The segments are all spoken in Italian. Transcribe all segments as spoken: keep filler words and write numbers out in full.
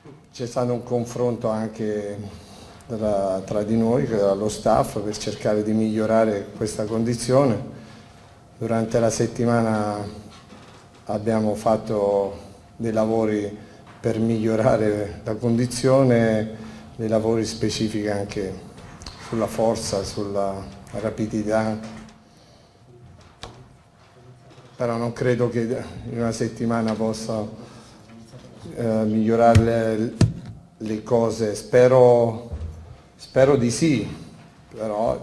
c'è stato un confronto anche tra, tra di noi, tra lo staff, per cercare di migliorare questa condizione. Durante la settimana abbiamo fatto dei lavori per migliorare la condizione, dei lavori specifici anche sulla forza, sulla rapidità, però non credo che in una settimana possa eh, migliorare le, le cose, spero, spero di sì, però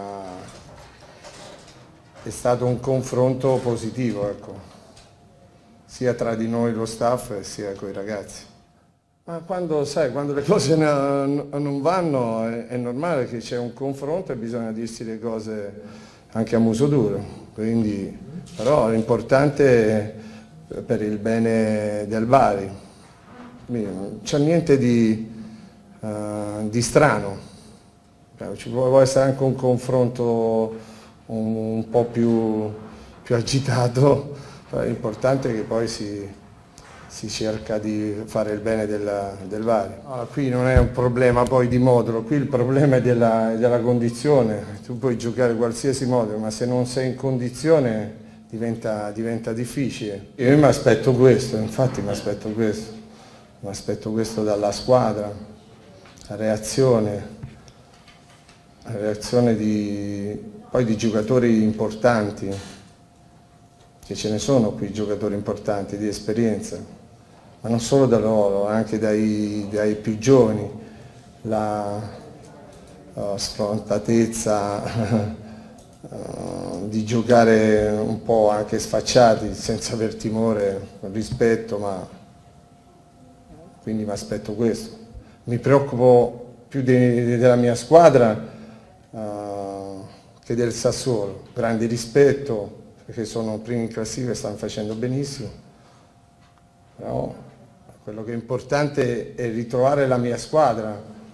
è stato un confronto positivo, ecco, sia tra di noi lo staff sia con i ragazzi. Ma quando, sai, quando le cose non vanno è, è normale che c'è un confronto e bisogna dirsi le cose anche a muso duro, quindi, però l'importante per il bene del Bari, non c'è niente di, uh, di strano, ci può essere anche un confronto un, un po' più, più agitato, però l'importante è che poi si, si cerca di fare il bene della, del Bari. No, qui non è un problema poi di modulo, qui il problema è della, della condizione, tu puoi giocare qualsiasi modulo, ma se non sei in condizione diventa, diventa difficile. Io mi aspetto questo, infatti mi aspetto questo, mi aspetto questo dalla squadra, la reazione, la reazione di, poi di giocatori importanti, che ce ne sono qui giocatori importanti di esperienza, ma non solo da loro, anche dai, dai più giovani, la uh, sfrontatezza uh, di giocare un po' anche sfacciati, senza aver timore, con rispetto, ma quindi mi aspetto questo. Mi preoccupo più de, della mia squadra uh, che del Sassuolo, grande rispetto, perché sono primi in classifica e stanno facendo benissimo, però quello che è importante è ritrovare la mia squadra,